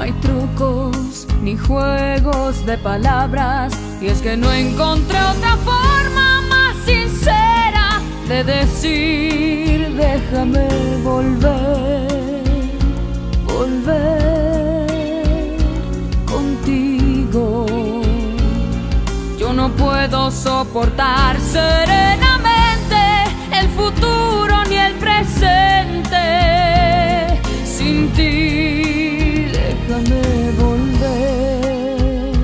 hay trucos ni juegos de palabras, y es que no encontré otra forma más sincera de decir déjame volver, volver contigo. Yo no puedo soportar serenamente el futuro ni el presente sin ti. Déjame volver,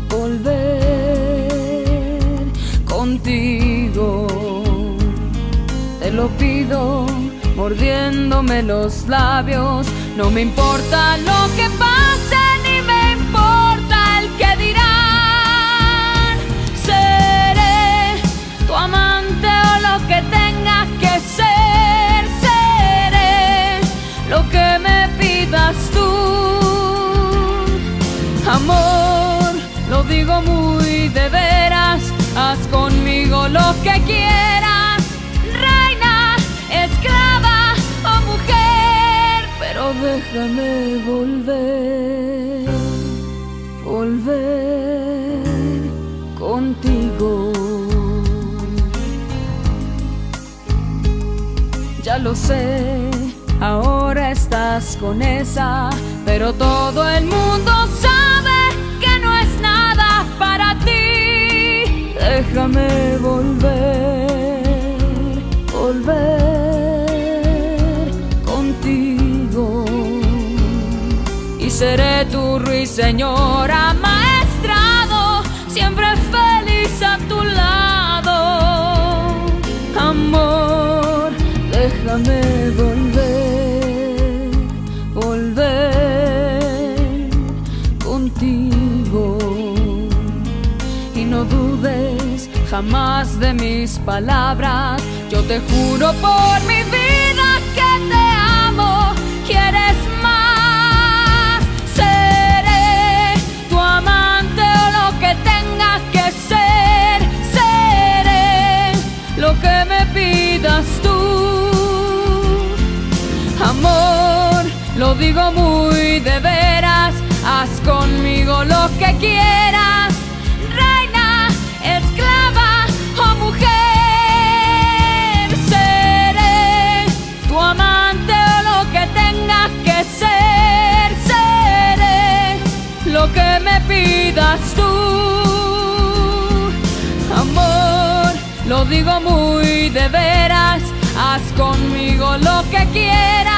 volver contigo. Te lo pido mordiéndome los labios. No me importa lo que pase, ni me importa el que dirán. Seré tu amante o lo que tenga que ser. Seré lo que me pidas tú. Amor, lo digo muy de veras, haz conmigo lo que quieras. Reina, esclava o mujer, pero déjame volver, volver contigo. Ya lo sé, ahora estás con esa, pero todo el mundo sabe que no es nada para ti. Déjame volver, volver contigo, y seré tu ruiseñor amaestrado, siempre feliz a tu lado. Amor, déjame volver, volver contigo, y no dudes jamás de mis palabras. Yo te juro por mi vida que te amo, quieres más. Seré tu amante o lo que tenga que ser. Seré lo que me pidas tú. Amor, lo digo muy de veras, haz conmigo lo que quieras. Reina, esclava o mujer, seré tu amante o lo que tenga que ser. Seré lo que me pidas tú. Amor, lo digo muy de veras, haz conmigo lo que quieras.